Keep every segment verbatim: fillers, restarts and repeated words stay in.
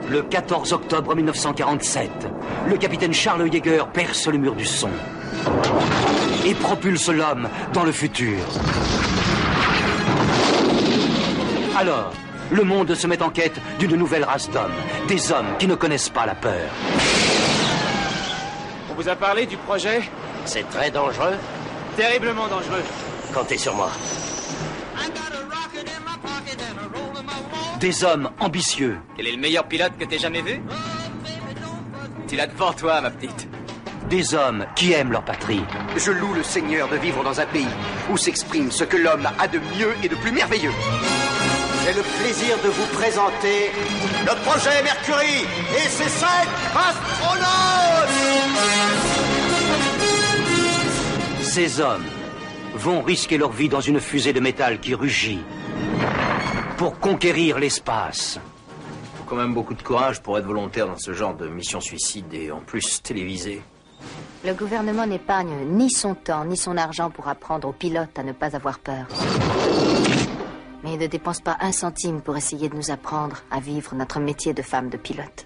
Le quatorze octobre mille neuf cent quarante-sept, le capitaine Charles Yeager perce le mur du son et propulse l'homme dans le futur. Alors, le monde se met en quête d'une nouvelle race d'hommes, des hommes qui ne connaissent pas la peur. On vous a parlé du projet? C'est très dangereux. Terriblement dangereux. Comptez sur moi. Des hommes ambitieux. Quel est le meilleur pilote que t'aies jamais vu? Tu l'as devant toi, ma petite. Des hommes qui aiment leur patrie. Je loue le Seigneur de vivre dans un pays où s'exprime ce que l'homme a de mieux et de plus merveilleux. J'ai le plaisir de vous présenter le projet Mercury et ses sept astronautes. Ces hommes vont risquer leur vie dans une fusée de métal qui rugit pour conquérir l'espace. Faut quand même beaucoup de courage pour être volontaire dans ce genre de mission suicide et en plus télévisée. Le gouvernement n'épargne ni son temps ni son argent pour apprendre aux pilotes à ne pas avoir peur. Mais il ne dépense pas un centime pour essayer de nous apprendre à vivre notre métier de femme de pilote.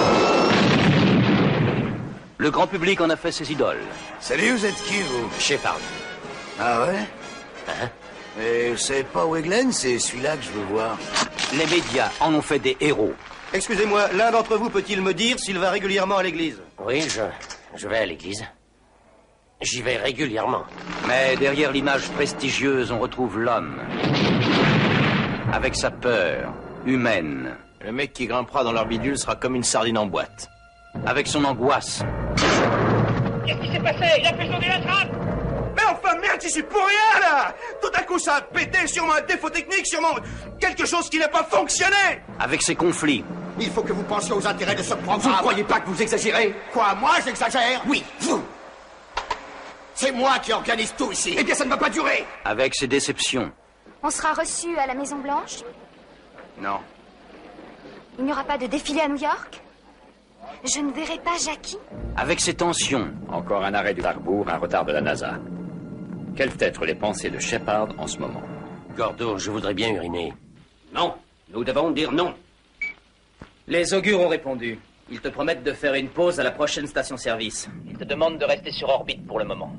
Le grand public en a fait ses idoles. Salut, vous êtes qui, vous? Shepard. Ah ouais? Hein? Et vous savez pas où est Glenn? C'est celui-là que je veux voir. Les médias en ont fait des héros. Excusez-moi, l'un d'entre vous peut-il me dire s'il va régulièrement à l'église? Oui, je, je vais à l'église. J'y vais régulièrement. Mais derrière l'image prestigieuse, on retrouve l'homme. Avec sa peur humaine. Le mec qui grimpera dans leur bidule sera comme une sardine en boîte. Avec son angoisse. Qu'est-ce qui s'est passé? Il a perdu la trappe! Mais enfin, merde, j'y suis pour rien, là! Tout à coup, ça a pété, sûrement un défaut technique, sûrement quelque chose qui n'a pas fonctionné! Avec ses conflits. Il faut que vous pensiez aux intérêts de ce programme. Vous ne croyez pas que vous exagérez? Quoi, moi j'exagère? Oui, vous. C'est moi qui organise tout ici. Eh bien, ça ne va pas durer. Avec ses déceptions. On sera reçus à la Maison Blanche? Non. Il n'y aura pas de défilé à New York? Je ne verrai pas Jackie? Avec ses tensions. Encore un arrêt du Warburg, un retard de la NASA. Quelles peuvent être les pensées de Shepard en ce moment? Gordo, je voudrais bien uriner. Non, nous devons dire non. Les augures ont répondu. Ils te promettent de faire une pause à la prochaine station-service. Ils te demandent de rester sur orbite pour le moment.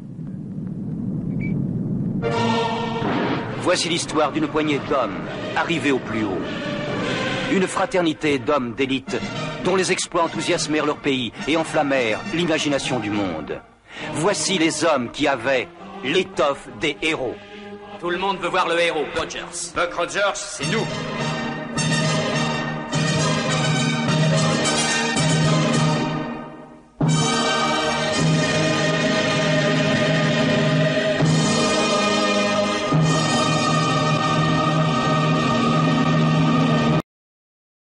Voici l'histoire d'une poignée d'hommes arrivés au plus haut. Une fraternité d'hommes d'élite dont les exploits enthousiasmèrent leur pays et enflammèrent l'imagination du monde. Voici les hommes qui avaient l'étoffe des héros. Tout le monde veut voir le héros, Rogers. Buck Rogers, c'est nous.